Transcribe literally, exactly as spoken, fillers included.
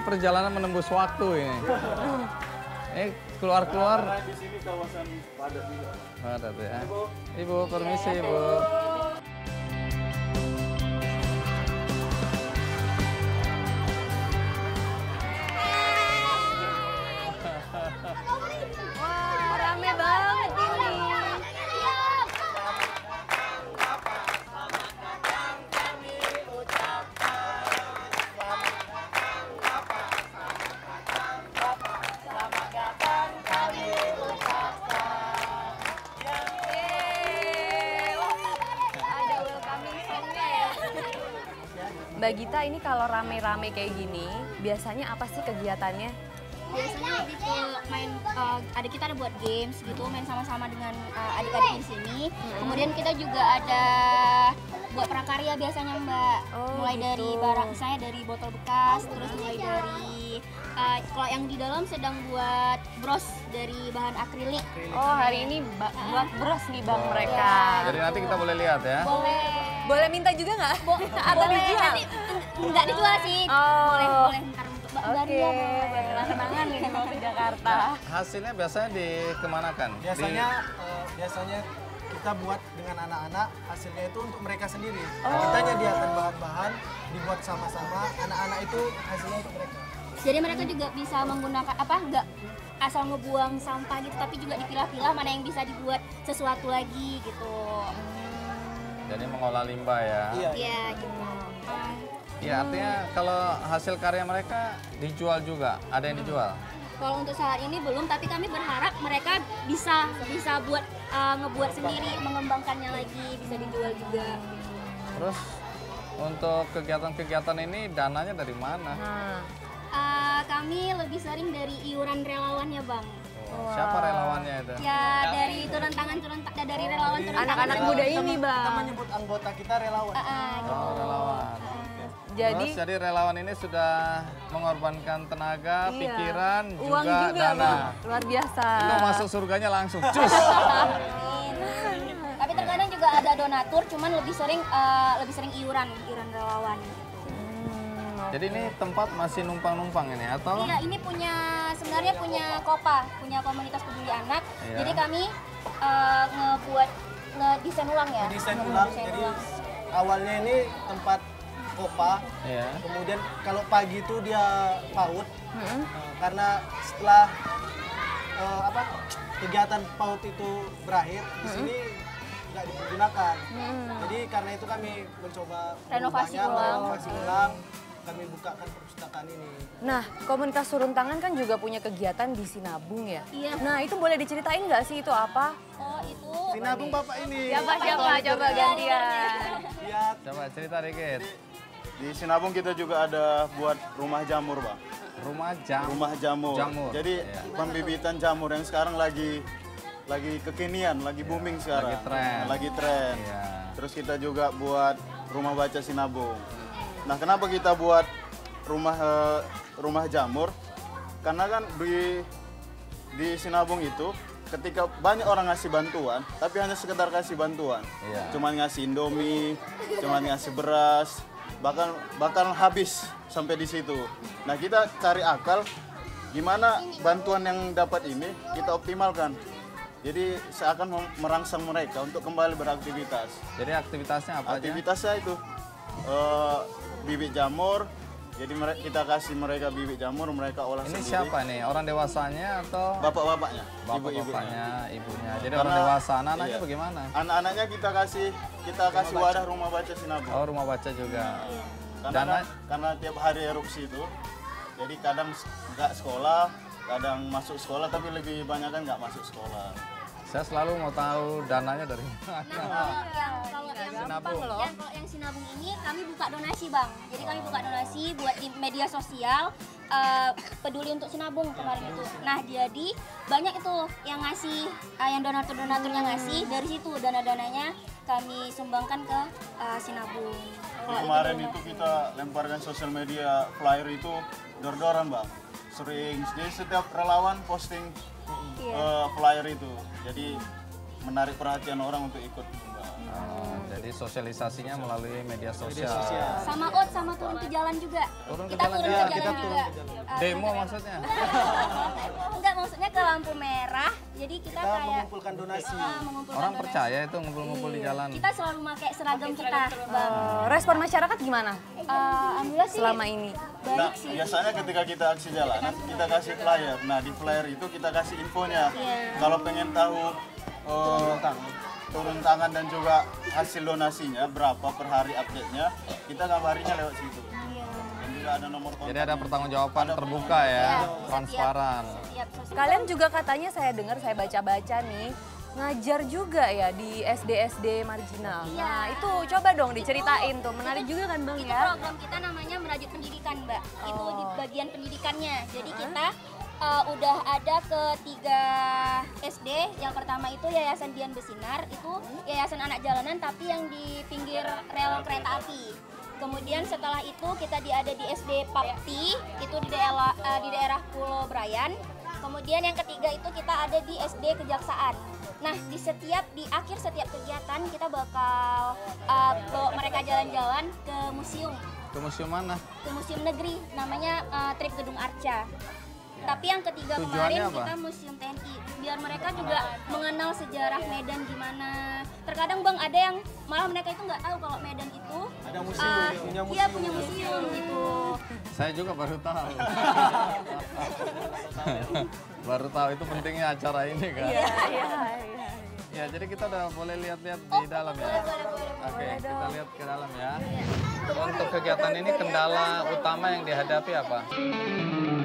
perjalanan menembus waktu ini. Ini keluar-keluar. Karena di sini kawasan padat juga. Padat ya. Ibu, permisi Ibu. Wah, rame banget ini. Mbak Gita, ini kalau rame-rame kayak gini, biasanya apa sih kegiatannya? Biasanya lebih ke main, uh, ada kita ada buat games gitu, main sama-sama dengan uh, adik-adik di sini. Hmm. Kemudian kita juga ada buat prakarya biasanya Mbak. Oh, mulai gitu. dari barang, misalnya dari botol bekas, terus mulai dari uh, kalau yang di dalam sedang buat bros dari bahan akrilik. Oh, hari ini ba- buat bros nih Bang Oh. mereka. Jadi nanti kita boleh lihat ya. Boleh. Boleh minta juga nggak? Bo Atau boleh dijual? nanti nggak dijual sih. Oh. Boleh, boleh ntar untuk Mbak Oke, Garia, boleh. buat kenang-kenangan nih mau ke Jakarta. Hasilnya biasanya dikemanakan? Biasanya eh, biasanya kita buat dengan anak-anak, hasilnya itu untuk mereka sendiri. Oh. Kita nyediakan bahan-bahan, dibuat sama-sama, anak-anak itu hasilnya untuk mereka. Jadi mereka juga bisa menggunakan apa nggak asal ngebuang sampah gitu, tapi juga dipilah-pilah mana yang bisa dibuat sesuatu lagi gitu. Jadi mengolah limbah ya. Iya. Iya gitu. Ah, Ya artinya kalau hasil karya mereka dijual juga, ada yang dijual. kalau untuk saat ini belum, tapi kami berharap mereka bisa bisa buat uh, ngebuat sendiri, mengembangkannya lagi, bisa dijual juga. Terus untuk kegiatan-kegiatan ini dananya dari mana? Nah, Uh, kami lebih sering dari iuran relawannya Bang. Oh, siapa relawannya itu? Ya dari turun tangan turun ta- dari relawan turun tangan. anak-anak Relawan. muda Kita ini men- Kita Bang. menyebut anggota kita relawan. Ah, ah, gitu. Oh, relawan. Jadi Terus jadi relawan ini sudah mengorbankan tenaga, iya. pikiran, Uang juga, juga dana. Bang. Luar biasa. Itu masuk surganya langsung. Cus. Tapi terkadang juga ada donatur, cuman lebih sering uh, lebih sering iuran, iuran relawan. Hmm, Jadi ini tempat masih numpang-numpang ini atau? Iya, ini punya sebenarnya punya Kopa, punya komunitas peduli anak. Iya. Jadi kami uh, ngebuat ngedesain ulang ya. Desain ulang, Ngedesain jadi ulang. awalnya ini tempat kopa, Iya. kemudian kalau pagi itu dia PAUD, Mm-mm. eh, karena setelah eh, apa kegiatan PAUD itu berakhir, di sini nggak dipergunakan. Jadi karena itu kami mencoba Renovasi merubahnya, ulang. renovasi ulang, kami bukakan perpustakaan ini. Nah, komunitas turun tangan kan juga punya kegiatan di Sinabung ya? Iya. Nah, itu boleh diceritain nggak sih itu apa? Oh, itu Sinabung Bapak ini. Siapa, siapa? Coba gantian. Lihat. Coba cerita dikit. Di Sinabung kita juga ada buat rumah jamur, Bang. Rumah jam. Rumah jamur. Jamur. Jadi Iya. pembibitan jamur yang sekarang lagi lagi kekinian, lagi booming sekarang. Lagi tren. Lagi tren. Iya. Terus kita juga buat rumah baca Sinabung. Nah, kenapa kita buat rumah eh, rumah jamur? Karena kan di di Sinabung itu ketika banyak orang ngasih bantuan, tapi hanya sekedar kasih bantuan. Iya. Cuman ngasih Indomie, cuman ngasih beras, bahkan bahkan habis sampai di situ. Nah, kita cari akal gimana bantuan yang dapat ini kita optimalkan. Jadi seakan mem- merangsang mereka untuk kembali beraktivitas. Jadi aktivitasnya apa aja? Aktivitasnya itu eh, bibit jamur. Jadi mere- kita kasih mereka bibit jamur, mereka olah Ini sendiri. siapa nih? Orang dewasanya atau Bapak-bapaknya, ibu-ibunya. bapak-bapaknya, ibunya? Jadi Karena- orang dewasa, anak-anaknya iya. bagaimana? Anak-anaknya kita kasih kita kasih wadah rumah baca Sinabung. Oh, rumah baca juga. Karena Dana- karena tiap hari erupsi itu, jadi kadang s- nggak sekolah, kadang masuk sekolah, tapi lebih banyak kan nggak masuk sekolah. Saya selalu mau tahu dananya dari mana. Nah, yang kalau yang Sinabung. yang kalau yang Sinabung ini kami buka donasi Bang. Jadi kami buka donasi buat di media sosial eh, peduli untuk Sinabung kemarin itu. Nah jadi banyak itu yang ngasih, eh, yang donatur-donatur yang ngasih dari situ dana-dananya kami sumbangkan ke eh, Sinabung. Kalau Kemarin donasi. itu kita lemparkan sosial media flyer itu dor-doran Bang. Sering, jadi setiap relawan posting Iya. eh, flyer itu. Jadi menarik perhatian orang untuk ikut lomba. Oh, jadi sosialisasinya melalui media sosial. sosial. Sama out sama turun ke jalan juga. Turun ke kita jalan turun juga, ke kita jalan turun juga. ke jalan. Uh, Demo turun ke- maksudnya? Enggak, maksudnya ke lampu merah. Jadi kita, Kita kayak mengumpulkan donasi. Ah, mengumpulkan Orang donasi. percaya itu ngumpul-ngumpul di jalan. Kita selalu pakai seragam kita, Bang. Eh, respon masyarakat gimana Eh, Alhamdulillah sih selama ini? baik Nah, sih. biasanya ketika kita aksi jalanan, kita kasih flyer. Nah, di flyer itu kita kasih infonya. Kalau pengen tahu eh, turun tangan dan juga hasil donasinya berapa per hari update-nya, kita ngabarinya lewat situ. Dan juga ada nomor kontak. Jadi ada pertanggungjawaban terbuka ya, transparan. Setiap sosial. Kalian juga katanya saya dengar, saya baca-baca nih, ngajar juga ya di S D S D marginal. Iya. Nah itu coba dong diceritain tuh, menarik juga kan Bang Itu ya? program kita namanya Merajut Pendidikan, Mbak. Itu di bagian pendidikannya. Jadi kita uh, udah ada ke tiga S D. Yang pertama itu Yayasan Dian Besinar, itu yayasan anak jalanan tapi yang di pinggir rel kereta api. Kemudian setelah itu kita di ada di S D Papti, itu di daerah uh, di daerah Pulau Brayan. Kemudian yang ketiga itu kita ada di S D Kejaksaan. Nah, di setiap di akhir setiap kegiatan kita bakal uh, bawa mereka jalan-jalan ke museum, Ke museum mana? ke museum negeri namanya uh, Trip Gedung Arca. Tapi yang ketiga Tujuannya kemarin apa? kita museum T N I, biar mereka juga mengenal sejarah Medan gimana. Terkadang Bang ada yang malah mereka itu nggak tahu kalau Medan itu Ada museum, uh, punya iya museum. punya museum gitu. Saya juga baru tahu. Baru tahu itu pentingnya acara ini kan. Iya, iya, iya. Ya, jadi kita udah boleh lihat-lihat di Oh, dalam ya. boleh, boleh, boleh. Oke, kita lihat ke dalam ya. Untuk kegiatan ini kendala utama yang dihadapi apa?